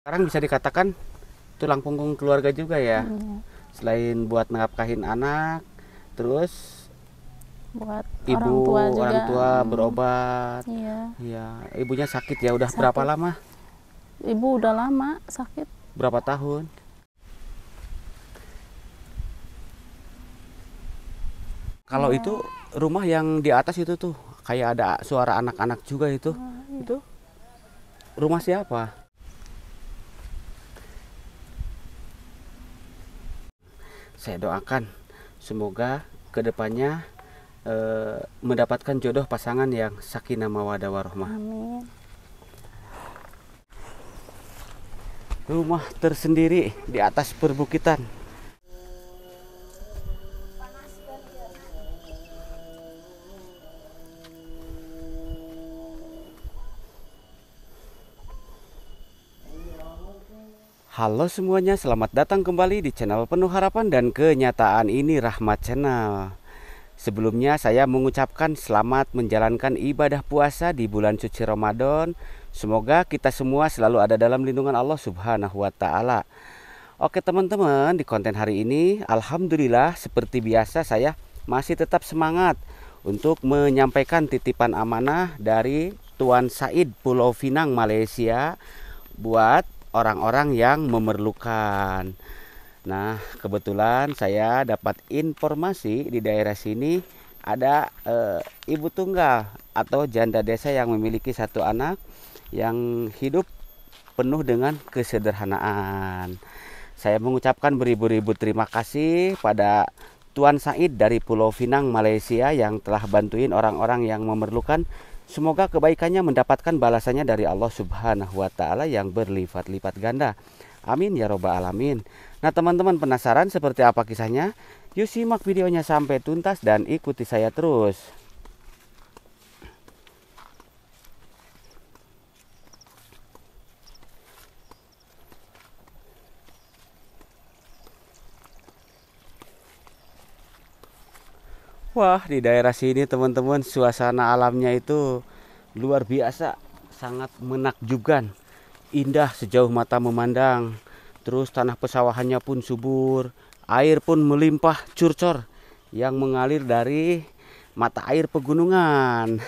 Sekarang bisa dikatakan tulang punggung keluarga juga ya. Iya. Selain buat nafkahin anak, terus Buat ibu juga. orang tua berobat. Iya. Iya, ibunya sakit ya. Udah Sakit. berapa lama? Ibu udah lama sakit. Berapa tahun? Kalau Ya. itu rumah yang di atas itu tuh kayak ada suara anak-anak juga itu. Iya. Itu rumah siapa? Saya doakan semoga kedepannya mendapatkan jodoh pasangan yang sakinah mawaddah warahmah. Amin. Rumah tersendiri di atas perbukitan. Halo semuanya, selamat datang kembali di channel Penuh Harapan dan Kenyataan. Ini Rahmat Channel. Sebelumnya saya mengucapkan selamat menjalankan ibadah puasa di bulan suci Ramadan. Semoga kita semua selalu ada dalam lindungan Allah Subhanahu wa Ta'ala. Oke teman-teman, di konten hari ini alhamdulillah seperti biasa saya masih tetap semangat untuk menyampaikan titipan amanah dari Tuan Said Pulau Pinang Malaysia buat orang-orang yang memerlukan. Nah, kebetulan saya dapat informasi di daerah sini ada ibu tunggal atau janda desa yang memiliki satu anak yang hidup penuh dengan kesederhanaan. Saya mengucapkan beribu-ribu terima kasih pada Tuan Said dari Pulau Pinang, Malaysia yang telah bantuin orang-orang yang memerlukan. Semoga kebaikannya mendapatkan balasannya dari Allah Subhanahu wa Ta'ala yang berlipat-lipat ganda. Amin ya robbal alamin. Nah teman-teman, penasaran seperti apa kisahnya? Yuk simak videonya sampai tuntas dan ikuti saya terus. Wah, di daerah sini teman-teman, suasana alamnya itu luar biasa, sangat menakjubkan, indah sejauh mata memandang. Terus tanah pesawahannya pun subur, air pun melimpah curcor yang mengalir dari mata air pegunungan.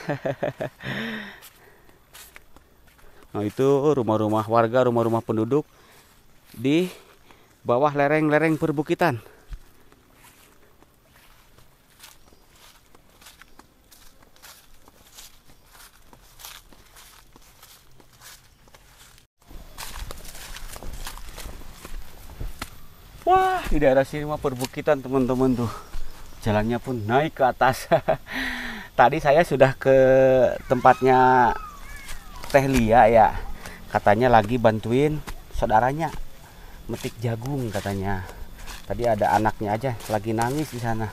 Nah, itu rumah-rumah warga, rumah-rumah penduduk di bawah lereng-lereng perbukitan. Wah, di daerah sini mah perbukitan teman-teman tuh. Jalannya pun naik ke atas. Tadi saya sudah ke tempatnya Teh Lia ya. Katanya lagi bantuin saudaranya metik jagung katanya. Tadi ada anaknya aja lagi nangis di sana.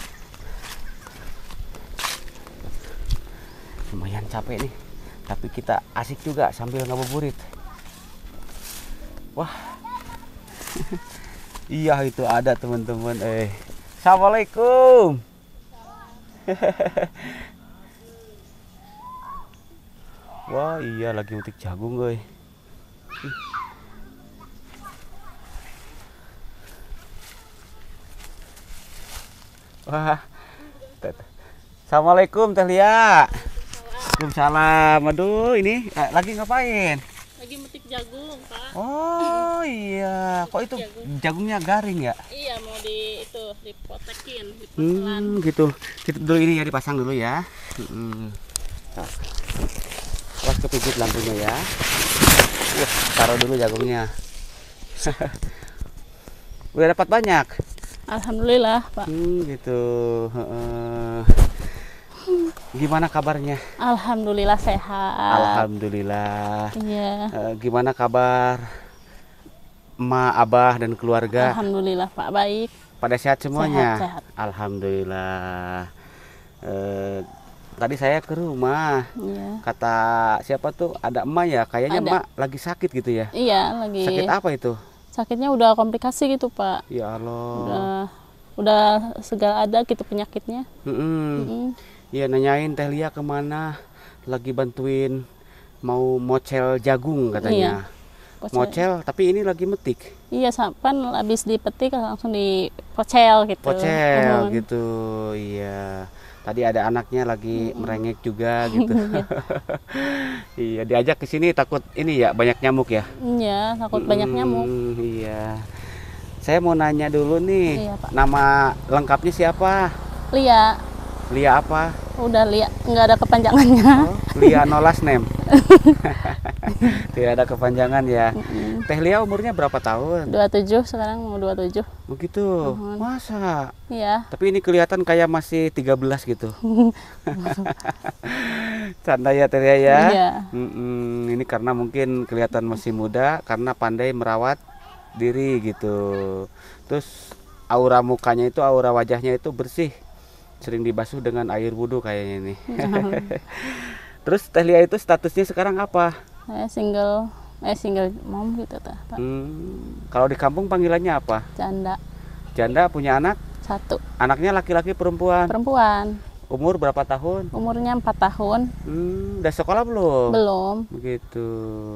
Lumayan capek nih. Tapi kita asik juga sambil ngabuburit. Wah. Iya itu ada teman-teman. Assalamualaikum. Wah iya lagi metik jagung guys. Wah. Assalamualaikum Teh Lia. Waalaikumsalam. Aduh ini lagi ngapain? Lagi metik jagung, Pak. Oh iya, kok itu jagungnya garing ya? Iya, mau dipotekin, Gitu. Kita dulu ini ya, dipasang dulu ya. Awas kepijit lampunya ya. Taruh dulu jagungnya. Udah dapat banyak? Alhamdulillah, Pak. Gitu. Gimana kabarnya? Alhamdulillah sehat. Alhamdulillah. Iya. Gimana kabar emak, abah, dan keluarga? Alhamdulillah, Pak, baik. Pada sehat semuanya? Sehat. Alhamdulillah. Tadi saya ke rumah. Iya. Kata siapa tuh? Ada emak ya? Kayaknya Ada. emak lagi sakit gitu ya? Iya, lagi. Sakit apa itu? Sakitnya udah komplikasi gitu, Pak. Ya Allah. Udah segala ada gitu penyakitnya. Iya, nanyain Teh Lia kemana? Lagi bantuin mau mocel jagung katanya. Iya. Mocel, tapi ini lagi metik. Iya, sampan habis dipetik langsung dipocel gitu. Pocel gitu, iya. Tadi ada anaknya lagi merengek juga gitu. Iya, diajak ke sini takut ini ya banyak nyamuk ya. Iya, takut banyak nyamuk. Iya. Saya mau nanya dulu nih, Iya, Pak. nama lengkapnya siapa? Lia, Lia apa? udah Lia, nggak ada kepanjangannya. Oh, Lia no last name. Tidak ada kepanjangan ya. Teh Lia umurnya berapa tahun? 27 sekarang mau 27. Begitu. Masa? Iya. Tapi ini kelihatan kayak masih 13 gitu. Canda ya Teh Lia ya. Iya. Ini karena mungkin kelihatan masih muda karena pandai merawat diri gitu. Terus aura mukanya itu, aura wajahnya itu bersih. Sering dibasuh dengan air wudhu kayaknya ini. Terus Teh Lia itu statusnya sekarang apa? Saya single mom gitu Pak. Kalau di kampung panggilannya apa? Janda. Janda punya anak? 1. Anaknya laki-laki perempuan? Perempuan. Umur berapa tahun? Umurnya 4 tahun. Udah sekolah belum? Belum. Begitu.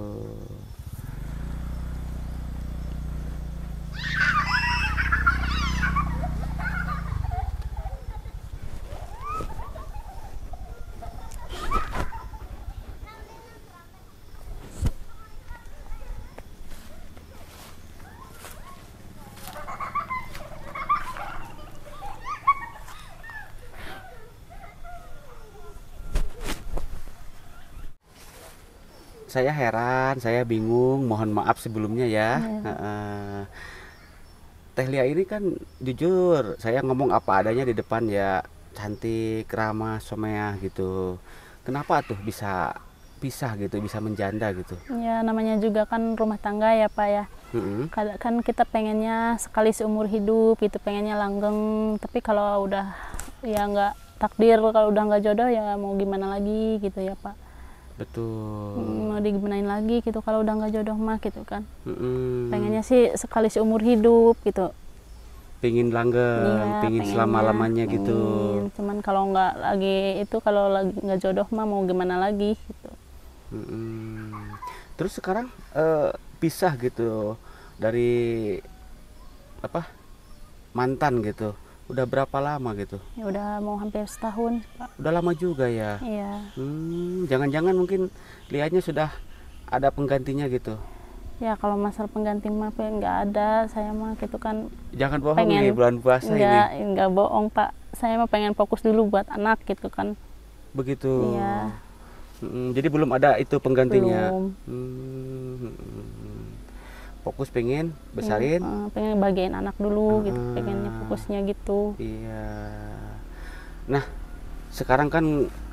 Saya heran, saya bingung, mohon maaf sebelumnya ya. Teh Lia ini kan jujur, saya ngomong apa adanya di depan ya, cantik, ramah, someah gitu. Kenapa tuh bisa pisah gitu, bisa menjanda gitu? Ya namanya juga kan rumah tangga ya Pak ya. Kan kita pengennya sekali seumur hidup gitu, pengennya langgeng. Tapi kalau udah ya nggak takdir, kalau udah nggak jodoh ya mau gimana lagi gitu ya Pak. Betul. Mau digimanain lagi gitu kalau udah nggak jodoh mah gitu kan. Pengennya sih sekali seumur hidup gitu. Pingin langgeng, Iya, pingin pengennya, selama-lamanya gitu. Cuman kalau nggak lagi itu, kalau lagi nggak jodoh mah mau gimana lagi gitu. Terus sekarang pisah gitu dari apa mantan gitu. Udah berapa lama gitu? Ya udah mau hampir setahun Pak. Udah lama juga ya. Iya. Jangan-jangan mungkin lihatnya sudah ada penggantinya gitu. Ya kalau masalah pengganti mah nggak ada, saya mah gitu kan. Jangan bohong nih bulan puasa ini. Nggak bohong Pak, saya mah pengen fokus dulu buat anak gitu kan. Begitu. Iya. Jadi belum ada itu penggantinya. Belum. Fokus pengen besarin. Pengen bagian anak dulu gitu, pengennya fokusnya gitu. Iya. Nah sekarang kan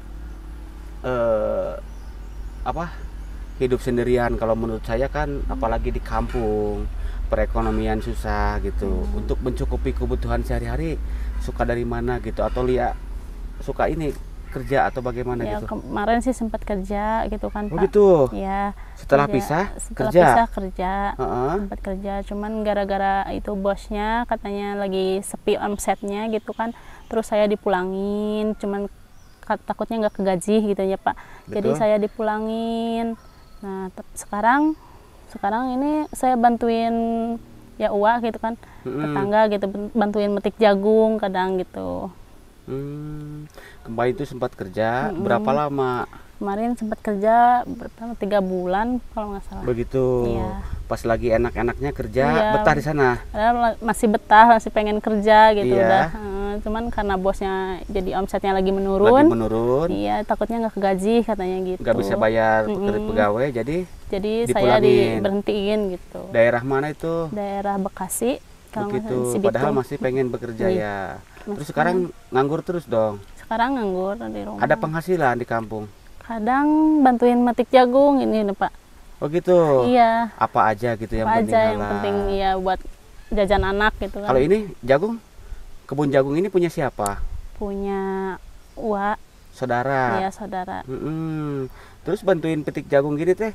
hidup sendirian, kalau menurut saya kan apalagi di kampung perekonomian susah gitu. Untuk mencukupi kebutuhan sehari-hari suka dari mana gitu, atau Lia suka ini kerja atau bagaimana Ya gitu? kemarin sih sempat kerja gitu kan Oh Pak. gitu. Ya. Setelah Setelah kerja. pisah kerja. Sempat kerja, cuman gara-gara itu bosnya katanya lagi sepi omsetnya gitu kan. Terus saya dipulangin, cuman takutnya nggak kegaji gitu ya Pak. Betul. Jadi saya dipulangin. Nah sekarang ini saya bantuin ya uak gitu kan, tetangga gitu, bantuin metik jagung kadang gitu. Kemarin itu sempat kerja berapa lama? Kemarin sempat kerja 3 bulan kalau nggak salah. Begitu. Iya. Pas lagi enak-enaknya kerja, Iya. betah di sana. Padahal masih betah, masih pengen kerja gitu. Iya. Udah. Cuman karena bosnya jadi omsetnya lagi menurun. Lagi menurun. Iya, takutnya nggak kegaji katanya gitu. Nggak bisa bayar pegawai, jadi saya dipulangin. diberhentiin gitu. Daerah mana itu? Daerah Bekasi. Kalau nggak Begitu. salah, Cibitung. Padahal masih pengen bekerja Iya. ya. Terus sekarang nganggur terus dong. Sekarang nganggur di rumah. Ada penghasilan di kampung? Kadang bantuin metik jagung ini nih Pak. Oh gitu. Iya. Apa aja gitu yang Apa penting aja yang halal. penting ya buat jajan anak gitu kan. Kalau ini jagung, kebun jagung ini punya siapa? Punya uak. Saudara. Iya saudara. Terus bantuin petik jagung gini teh,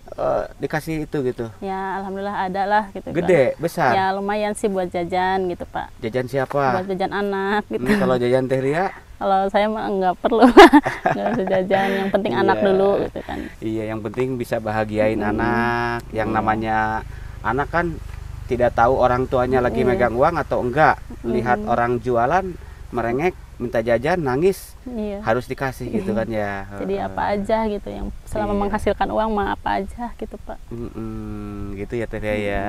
dikasih itu gitu. Ya alhamdulillah ada lah gitu. Gede, besar. Ya lumayan sih buat jajan gitu Pak. Jajan siapa? Buat jajan anak gitu. Kalau jajan Teh Lia? Kalau saya mah nggak perlu, nggak usah jajan. Yang penting anak dulu gitu kan. Iya, yang penting bisa bahagiain anak. Yang namanya anak kan tidak tahu orang tuanya lagi megang uang atau enggak. Lihat orang jualan merengek, minta jajan, nangis, harus dikasih gitu kan ya. Jadi apa aja gitu yang selama menghasilkan uang mah apa aja gitu Pak. Gitu ya Teh Lia ya.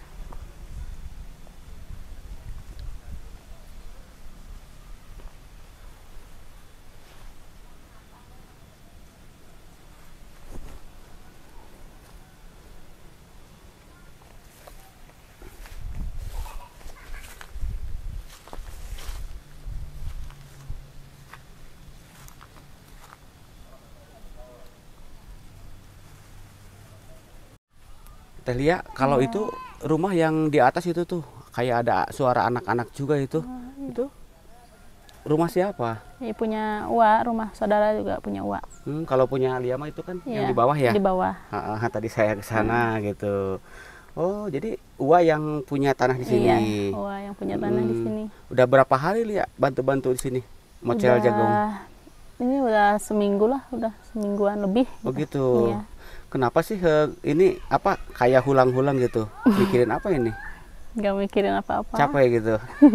Teh Lia, kalau itu rumah yang di atas itu tuh kayak ada suara anak-anak juga itu. Itu rumah siapa? Ini punya Uwa, rumah saudara juga punya Uwa. Kalau punya Lia mah itu kan yang di bawah ya? Di bawah. Tadi saya ke sana gitu. Oh, jadi Uwa yang punya tanah di sini. Iya, Uwa yang punya tanah di sini. Udah berapa hari Lia bantu-bantu di sini? Mocel jagung. Ini udah seminggu lah, udah semingguan lebih. Oh gitu. Iya. Kenapa sih ini apa kayak hulang-hulang gitu? Mikirin apa ini? Gak mikirin apa-apa. Capek gitu.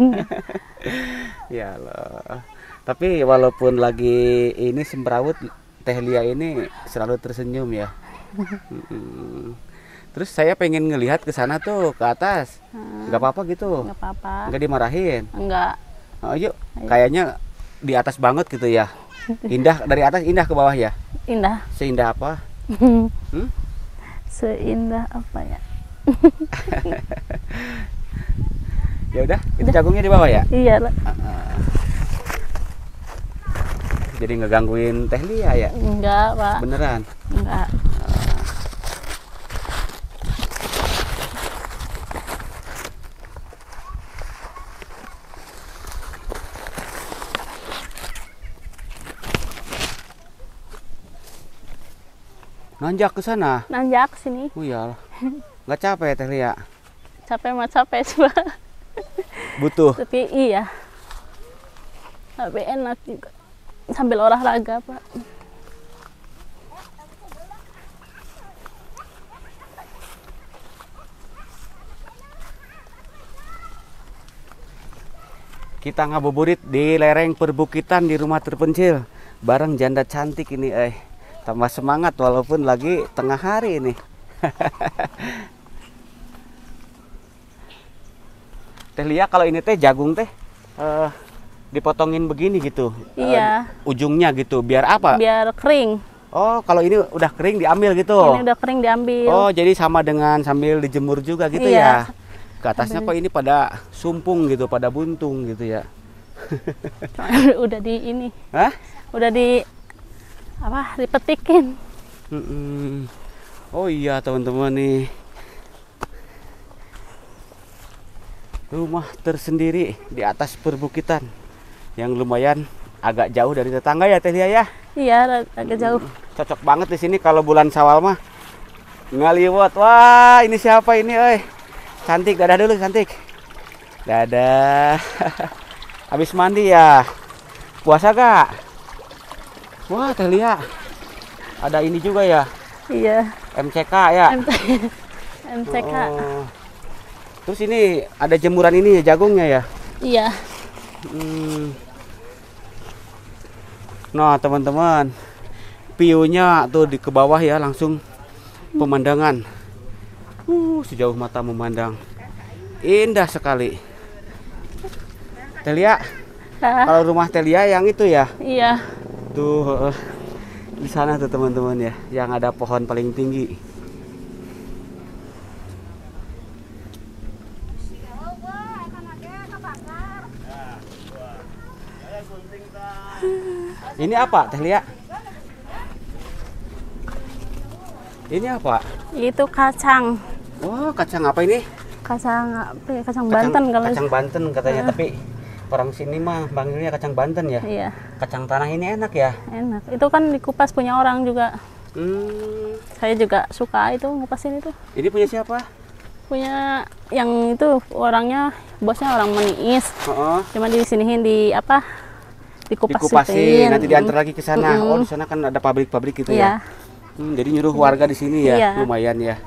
Ya Allah. Tapi walaupun lagi ini semrawut, Teh Lia ini selalu tersenyum ya. Terus saya pengen ngelihat ke sana tuh, ke atas. Nggak apa-apa gitu? Nggak apa-apa. Nggak dimarahin? Enggak. Oh, yuk. Kayaknya di atas banget gitu ya. Indah, dari atas indah ke bawah ya? Indah. Seindah apa? Seindah apa ya? Ya udah, itu jagungnya di bawah ya? Iya lah. Jadi ngegangguin Teh Lia ya? Enggak Pak. Beneran? Enggak. Nanjak ke sana? Nanjak sini. Oh iya. Nggak capek Teh Lia? Capek mah capek coba. Butuh? Tapi iya. Tapi enak juga. Sambil olahraga Pak. Kita ngabuburit di lereng perbukitan di rumah terpencil. Bareng janda cantik ini tambah semangat walaupun lagi tengah hari ini. Teh Lia, kalau ini teh jagung teh dipotongin begini gitu. Iya. Ujungnya gitu. Biar apa? Biar kering. Oh, kalau ini udah kering diambil gitu. Ini udah kering diambil. Oh, jadi sama dengan sambil dijemur juga gitu ya. Ke atasnya kok ini pada sumpung gitu, pada buntung gitu ya. Udah di ini. Hah? Udah di apa? Dipetikin. Oh iya teman-teman nih. Rumah tersendiri di atas perbukitan yang lumayan agak jauh dari tetangga ya Teh Lia ya. Iya, agak jauh. Cocok banget di sini kalau bulan Syawal mah. Ngaliwat. Wah, ini siapa ini, Cantik, dadah dulu cantik. Dadah. Habis mandi ya. Puasa gak? Wah, Teh Lia. Ada ini juga ya. Iya. MCK ya. MCK. Oh. Terus ini ada jemuran ini ya, jagungnya ya. Iya. Nah, teman-teman. View-nya tuh di ke bawah ya, langsung pemandangan. Sejauh mata memandang. Indah sekali. Teh Lia, kalau rumah Teh Lia yang itu ya? Iya. Tuh di sana tuh teman-teman ya, yang ada pohon paling tinggi. Ini apa Teh Lia? Ini apa? Itu kacang. Oh, kacang apa ini? Kacang apa ya? Kacang Banten kalau. Kacang Banten katanya, tapi orang sini mah panggilnya kacang Banten ya. Iya. Kacang tanah ini enak ya? Enak. Itu kan dikupas punya orang juga. Saya juga suka itu ngupasin itu. Ini punya siapa? Punya yang itu orangnya, bosnya orang Maniis. Cuma di siniin di apa? Dikupasin, nanti diantar lagi ke sana. Oh, di sana kan ada pabrik-pabrik gitu ya. Jadi nyuruh warga di sini ya, lumayan ya.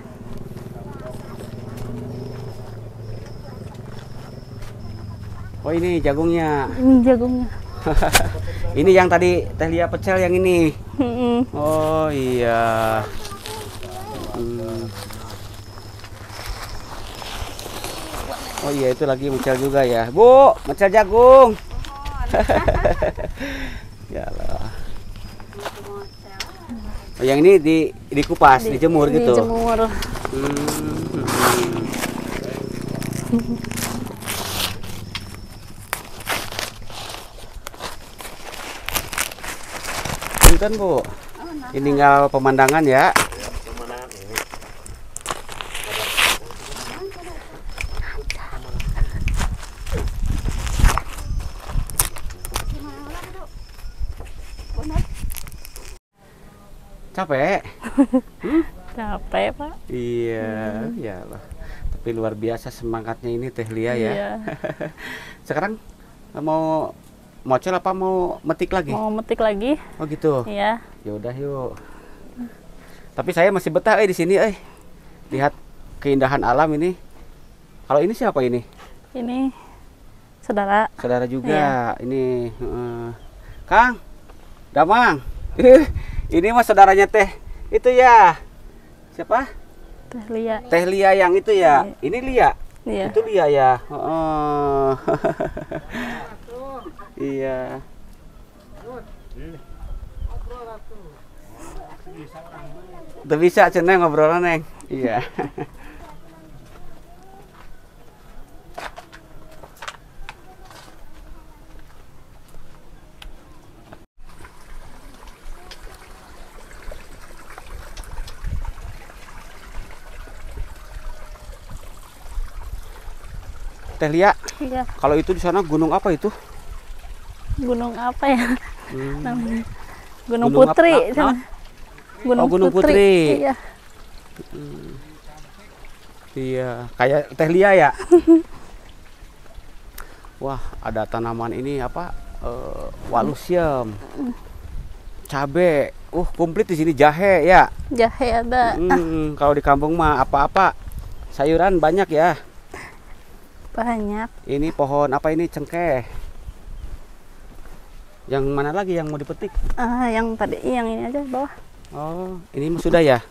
Oh, ini jagungnya. Ini jagungnya. Ini yang tadi Teh Lia pecel yang ini. Oh iya. Oh iya, itu lagi mecel juga ya. Bu, mecel jagung. Ya Allah. Oh, yang ini dikupas, dijemur gitu. Dijemur. Punten Bu. Ini tinggal pemandangan ya. Capek? Capek Pak. Iya, ya Allah. Tapi luar biasa semangatnya ini Teh Lia ya. Iya. Sekarang mau mocel apa mau metik lagi? Mau metik lagi. Oh gitu. Iya. Ya udah yuk. Tapi saya masih betah di sini lihat keindahan alam ini. Kalau ini siapa ini? Ini saudara. Saudara juga. Iya. Ini Kang Damang. Ini mah saudaranya Teh itu ya. Siapa? Teh Lia. Teh Lia yang itu ya. Ini Lia. Iya. Itu Lia ya. Iya. Udah bisa cenah ngobrolan Neng. Iya. Teh Lia, Iya. kalau itu di sana gunung apa itu? Gunung apa ya? Namanya? Gunung Gunung Putri. apa? Gunung, Gunung Putri. Iya. Iya, kayak Teh Lia ya. Wah, ada tanaman ini apa? Walusium, cabe, komplit di sini jahe ya. Jahe ada. Kalau di kampung mah apa-apa sayuran banyak ya. Banyak. Ini pohon apa ini cengkeh? Yang mana lagi yang mau dipetik? Yang tadi, yang ini aja bawah. Oh, ini sudah ya?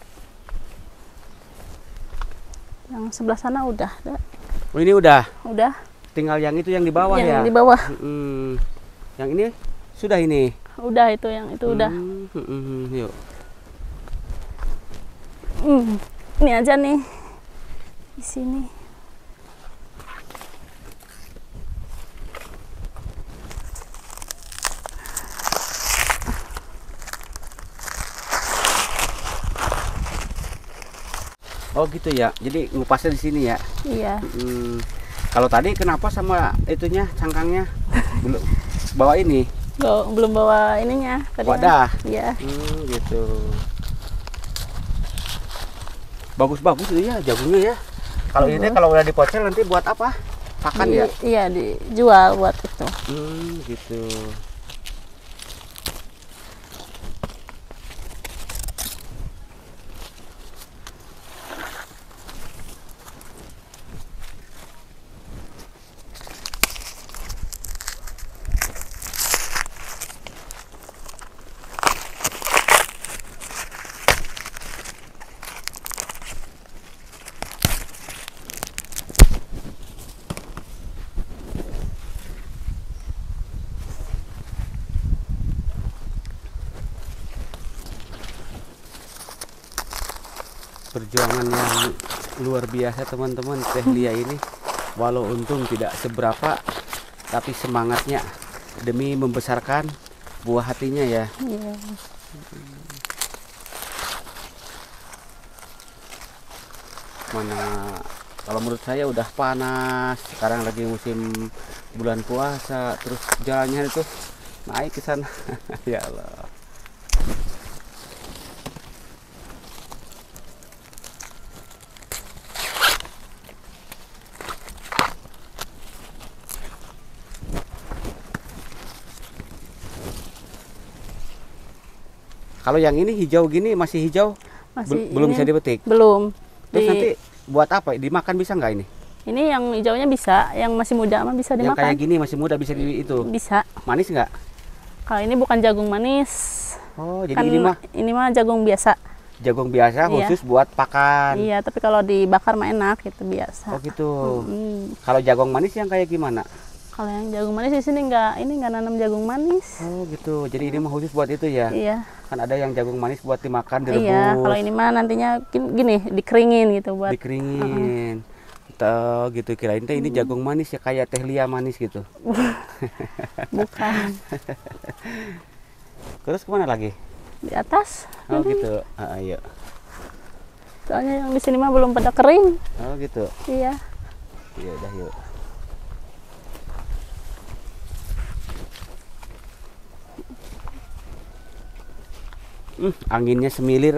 Yang sebelah sana udah. Oh, ini udah. Udah. Tinggal yang itu yang di bawah ya. Yang di bawah. Yang ini sudah ini. Udah itu yang itu udah. Yuk. Ini aja nih. Di sini. Oh gitu ya. Jadi ngupasnya di sini ya. Iya. Kalau tadi kenapa sama itunya cangkangnya belum bawa ini? Belum bawa ininya. Wadah. Iya. Gitu. Bagus-bagus itu ya jagungnya ya. Kalau ini kalau udah dipocel nanti buat apa? Pakan ya? Iya, dijual buat itu. Gitu. Perjuangan yang luar biasa teman-teman Teh Lia ini, walau untung tidak seberapa tapi semangatnya demi membesarkan buah hatinya ya. Iya. Mana kalau menurut saya udah panas, sekarang lagi musim bulan puasa, terus jalannya itu naik ke sana. Ya Allah. Kalau yang ini hijau gini masih hijau, belum bisa dipetik. Belum. Terus nanti buat apa? Dimakan bisa nggak ini? Ini yang hijaunya bisa, yang masih muda mah bisa dimakan. Yang kayak gini masih muda bisa itu. Bisa. Manis nggak? Kalau ini bukan jagung manis. Oh, jadi Kan ini mah jagung biasa. Jagung biasa khusus buat pakan. Iya, tapi kalau dibakar mah enak gitu biasa. Oh gitu. Kalau jagung manis yang kayak gimana? Kalau yang jagung manis di sini nggak nanam jagung manis. Oh gitu. Jadi ini mah khusus buat itu ya? Iya. Kan ada yang jagung manis buat dimakan, direbus. Iya. Kalau ini mah nantinya gini dikeringin gitu buat. Dikeringin. Tuh gitu, kirain teh ini jagung manis ya kayak teh lia manis gitu. Bukan. Terus kemana lagi? Di atas. Oh gitu. Ayo. Soalnya yang di sini mah belum pada kering. Oh gitu. Iya. Iya udah yuk. Anginnya semilir,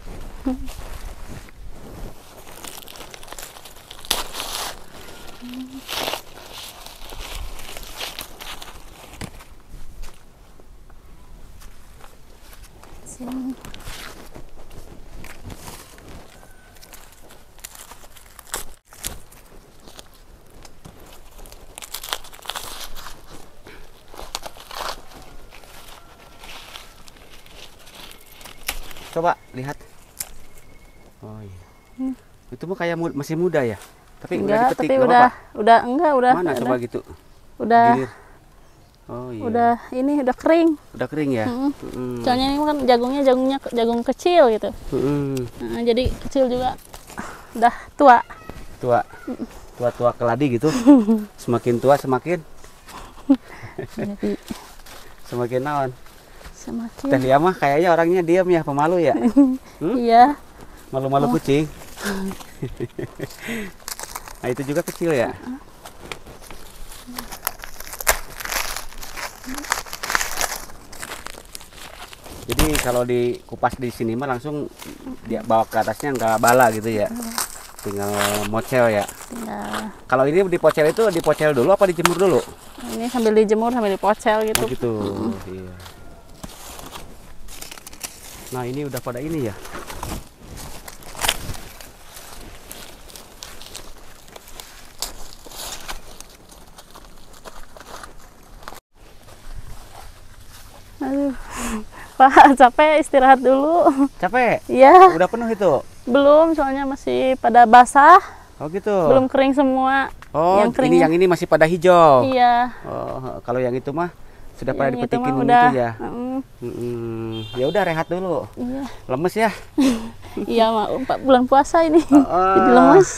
Sini. Coba lihat. Oh iya. Itu mah kayak masih muda ya? Tapi Enggak, dipetik, tapi udah. Mana coba gitu? Udah. Gilir. Oh iya. Udah kering. Udah kering ya? Soalnya ini kan jagungnya jagung kecil gitu. Nah, jadi kecil juga. Udah tua. Tua keladi gitu. Semakin tua semakin Jadi semakin naon. semakin. Teh Lia mah kayaknya orangnya diam ya, pemalu ya. Iya. Malu-malu kucing. Nah itu juga kecil ya. Jadi kalau dikupas di sini mah langsung dia bawa ke atasnya nggak bala gitu ya. Tinggal mocel ya. Ya. Kalau ini dipocel itu dipocel dulu apa dijemur dulu? Ini sambil dijemur sambil dipocel gitu. Oh gitu. Iya. Nah ini udah pada ini ya. Aduh. Pak, capek istirahat dulu. Capek? Iya. Udah penuh itu? Belum, soalnya masih pada basah. Oh gitu. Belum kering semua. Oh, yang ini masih pada hijau. Iya. Oh, kalau yang itu mah sudah pada Yang itu dipetikin mah gitu udah. ya. Ya udah rehat dulu. Iya. Lemes ya. Iya, mak 4 bulan puasa ini. Oh. Jadi lemes.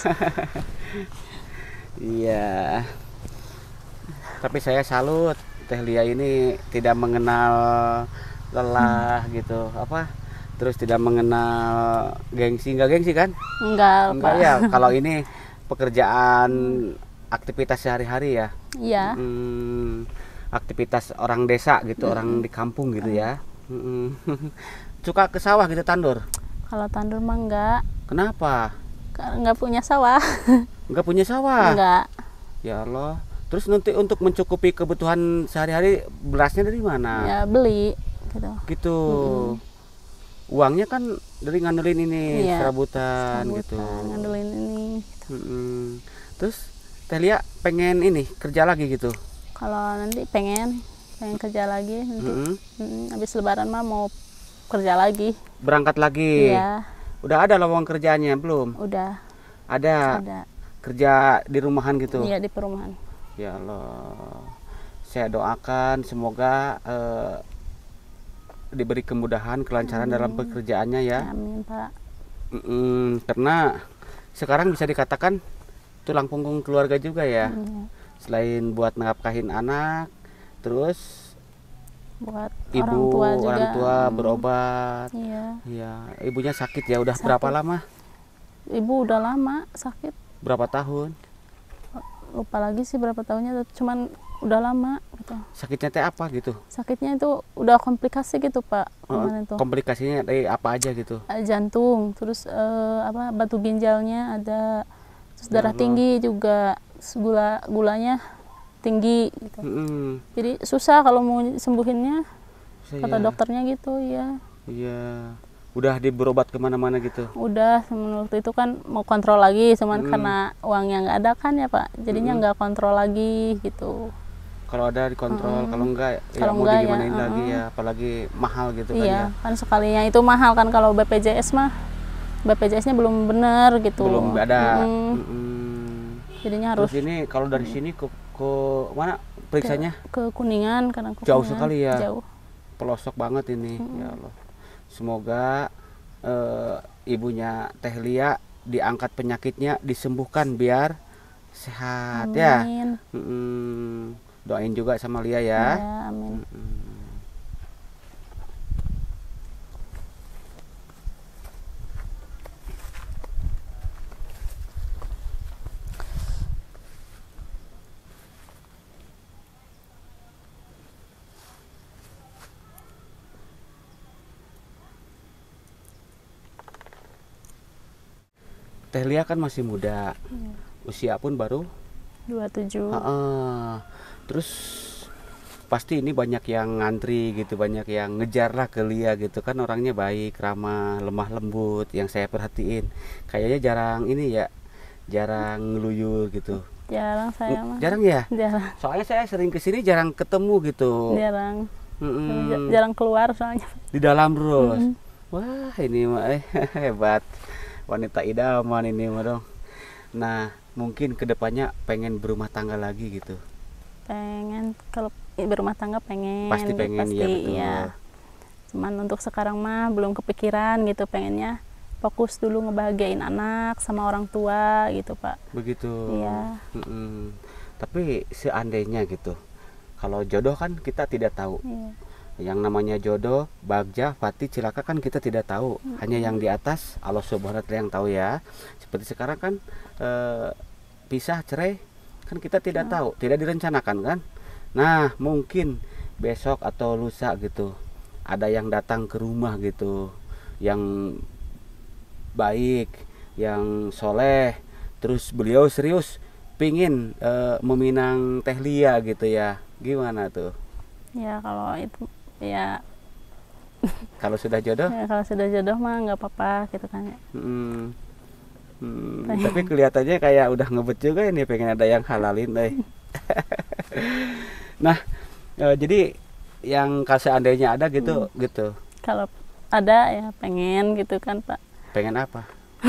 Iya. Tapi saya salut, Teh Lia ini tidak mengenal lelah gitu, apa? Terus tidak mengenal gengsi, enggak gengsi kan? Enggak, Enggak Pak. ya. Kalau ini pekerjaan aktivitas sehari-hari ya. Iya. Aktivitas orang desa gitu, orang di kampung gitu ya. Suka ke sawah gitu tandur? Kalau tandur mah enggak. Kenapa? Enggak punya sawah. Enggak punya sawah? Enggak. Ya Allah. Terus nanti untuk mencukupi kebutuhan sehari-hari berasnya dari mana? Ya beli gitu. Gitu. Uangnya kan dari ngandelin ini, Iya, serabutan gitu. Ngandelin ini. Terus Teh Lia pengen ini kerja lagi gitu? Kalau nanti pengen kerja lagi nanti. Habis lebaran mah mau kerja lagi. Berangkat lagi? Iya. Udah ada lowongan kerjaannya belum? Udah. Ada. Kerja di rumahan gitu? Iya, di perumahan. Ya Allah. Saya doakan semoga diberi kemudahan, kelancaran dalam pekerjaannya ya. Amin, Pak. Karena sekarang bisa dikatakan tulang punggung keluarga juga ya. Selain buat nafkahin anak, terus buat ibu, orang tua berobat. Iya. Iya, ibunya sakit ya. Udah berapa lama? Ibu udah lama sakit. Berapa tahun? Lupa lagi sih berapa tahunnya, cuman udah lama gitu. Sakitnya teh apa gitu? Sakitnya itu udah komplikasi gitu, Pak. Kemarin tuh. Komplikasinya dari apa aja gitu? Jantung, terus batu ginjalnya ada, terus darah tinggi juga, gulanya tinggi gitu. Jadi susah kalau mau sembuhinnya, kata dokternya gitu ya. Iya. Udah berobat kemana-mana gitu? Udah, menurut itu kan mau kontrol lagi, cuman karena uangnya nggak ada kan ya Pak, jadinya nggak kontrol lagi gitu. Kalau ada dikontrol, kalau enggak ya Kalau mau enggak digimanain ya, lagi ya, apalagi mahal gitu kan ya. Iya, kan sekalinya itu mahal kan, kalau BPJS mah BPJS-nya belum bener gitu. Belum ada. Jadinya harus. Terus ini kalau dari sini ke mana periksanya? Ke Kuningan, kadang ke Jauh Kuningan. sekali ya. Jauh. Pelosok banget ini. Ya Allah. Semoga ibunya Teh Lia diangkat penyakitnya, disembuhkan biar sehat. Amin. Ya. Doain juga sama Lia ya. Ya, amin. Teh Lia kan masih muda. Usia pun baru 27. Terus pasti ini banyak yang ngantri gitu, banyak yang ngejar lah ke Lia gitu kan, orangnya baik, ramah, lemah lembut yang saya perhatiin. Kayaknya jarang ini ya, jarang ngeluyur gitu. Jarang saya mah. Jarang ya? Jarang. Soalnya saya sering kesini jarang ketemu gitu. Jarang. Jarang keluar soalnya. Di dalam terus. Wah ini mah hebat, wanita idaman ini mah dong. Nah mungkin kedepannya pengen berumah tangga lagi gitu. Pengen, kalau berumah tangga pengen. Pasti pengen. Pasti, ya betul. Ya. Cuman untuk sekarang mah belum kepikiran gitu, pengennya fokus dulu ngebahagiain anak sama orang tua gitu Pak. Begitu. Iya. Tapi seandainya gitu, kalau jodoh kan kita tidak tahu. Iya. Yang namanya jodoh, bagja, pati, cilaka kan kita tidak tahu. Hanya yang di atas Allah Subhanahu wa Ta'ala yang tahu ya. Seperti sekarang kan pisah, cerai, kan kita tidak tahu, tidak direncanakan kan. Nah mungkin besok atau lusa gitu ada yang datang ke rumah gitu, yang baik, yang soleh, terus beliau serius pingin meminang Teh Lia gitu ya, gimana tuh? Ya kalau itu ya. Kalau sudah jodoh? Ya, kalau sudah jodoh mah nggak apa-apa gitu kan ya. Tapi kelihatannya kayak udah ngebet juga ini, pengen ada yang halalin deh. Nah jadi yang kalau seandainya ada gitu gitu. Kalau ada ya pengen gitu kan Pak. Pengen apa?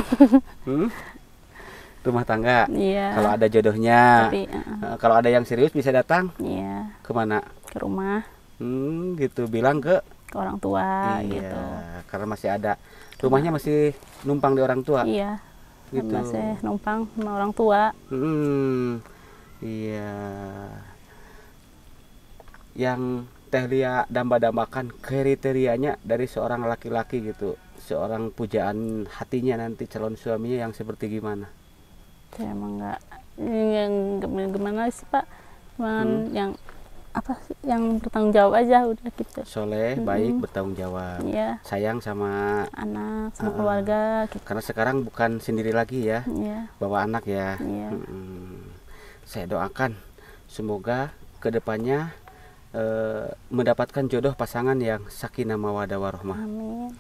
Rumah tangga. Iya. Kalau ada jodohnya. Tapi, kalau ada yang serius bisa datang. Iya. Kemana? Ke rumah. Gitu bilang ke orang tua. Iya, gitu. Karena masih ada rumahnya, masih numpang di orang tua. Iya. Gitu. Masih numpang sama orang tua. Iya. Yang Teh Lia damba-dambakan kriterianya dari seorang laki-laki gitu, seorang pujaan hatinya nanti calon suaminya yang seperti gimana? Saya emang nggak gimana sih Pak, cuman yang apa sih, yang bertanggung jawab aja udah gitu. Soleh, baik, bertanggung jawab. Iya. Sayang sama anak, sama keluarga gitu. Karena sekarang bukan sendiri lagi ya. Iya. Bawa anak ya. Iya. Saya doakan semoga kedepannya mendapatkan jodoh pasangan yang sakinah mawaddah warahmah. Amin.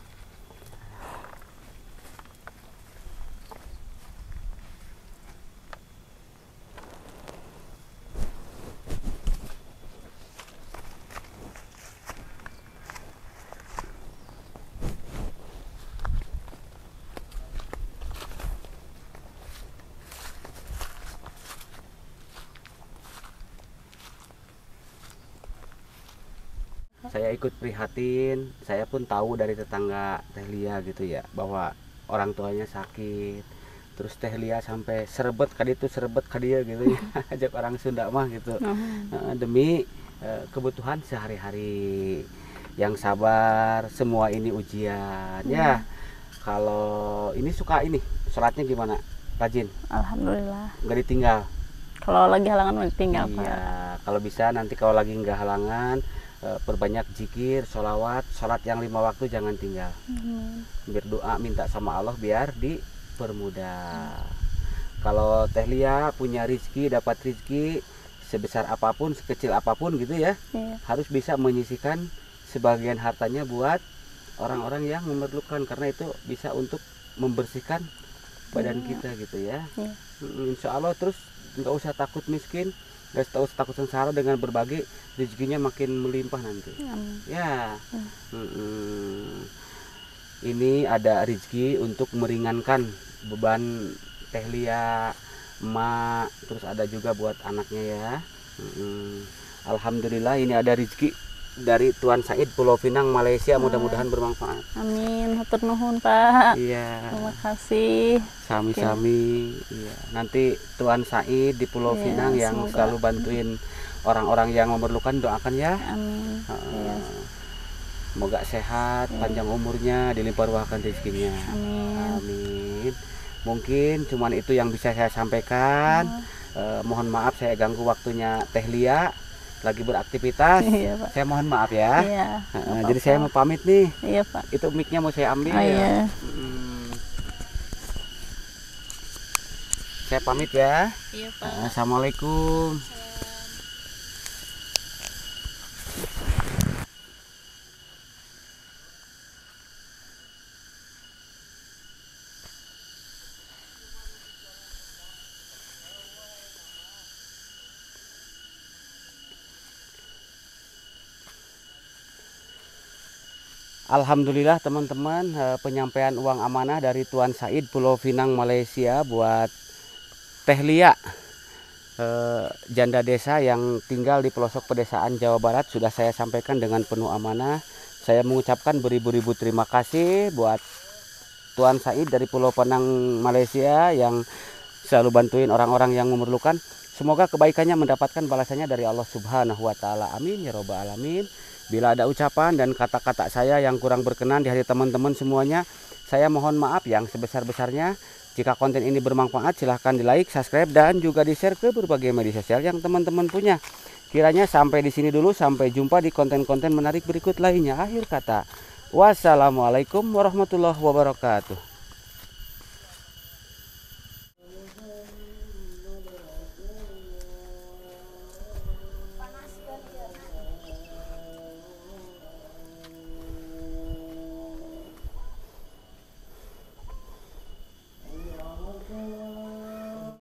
Saya ikut prihatin, saya pun tahu dari tetangga Teh Lia gitu ya, bahwa orang tuanya sakit. Terus Teh Lia sampai serebet kali itu, serebet kali ya gitu ya. Ajak orang Sunda mah gitu. Demi kebutuhan sehari-hari. Yang sabar, semua ini ujian ya. Kalau ini suka ini, sholatnya gimana? Rajin? Alhamdulillah. Nggak ditinggal? Kalau lagi halangan ditinggal Pak. Iya, kalau bisa nanti kalau lagi nggak halangan, perbanyak zikir, sholawat, sholat yang 5 waktu jangan tinggal. Berdoa minta sama Allah biar dipermudah. Kalau Teh Lia punya rizki, dapat rizki sebesar apapun, sekecil apapun gitu ya, Iya. harus bisa menyisihkan sebagian hartanya buat orang-orang yang memerlukan, karena itu bisa untuk membersihkan badan kita gitu ya. Insya Allah. Terus nggak usah takut miskin, nggak usah takut sengsara, dengan berbagi rezekinya makin melimpah nanti. Ya. Ini ada rezeki untuk meringankan beban Teh Lia, emak, terus ada juga buat anaknya ya. Alhamdulillah ini ada rezeki dari Tuan Said Pulau Pinang Malaysia, mudah-mudahan bermanfaat. Amin, hatur nuhun Pak. Iya. Terima kasih. Sami-sami. Iya. Nanti Tuan Said di Pulau Pinang yang semoga selalu bantuin orang-orang yang memerlukan, doakan ya. Amin. Semoga sehat, panjang umurnya, dilimpah ruahkan rezekinya. Amin. Mungkin cuman itu yang bisa saya sampaikan. Mohon maaf saya ganggu waktunya Teh Lia lagi beraktivitas. Iya, Pak. Saya mohon maaf ya. Iya, jadi saya mau pamit nih. Iya Pak. Itu mic-nya mau saya ambil. Iya. Saya pamit ya. Iya Pak. Assalamualaikum. Alhamdulillah teman-teman, penyampaian uang amanah dari Tuan Said Pulau Pinang Malaysia buat Teh Lia, janda desa yang tinggal di pelosok pedesaan Jawa Barat, sudah saya sampaikan dengan penuh amanah. Saya mengucapkan beribu-ribu terima kasih buat Tuan Said dari Pulau Pinang Malaysia yang selalu bantuin orang-orang yang memerlukan. Semoga kebaikannya mendapatkan balasannya dari Allah Subhanahu wa Ta'ala. Amin ya Rabbal Alamin. Bila ada ucapan dan kata-kata saya yang kurang berkenan di hati teman-teman semuanya, saya mohon maaf yang sebesar-besarnya. Jika konten ini bermanfaat, silahkan di like, subscribe, dan juga di share ke berbagai media sosial yang teman-teman punya. Kiranya sampai di sini dulu, sampai jumpa di konten-konten menarik berikut lainnya. Akhir kata, wassalamualaikum warahmatullahi wabarakatuh.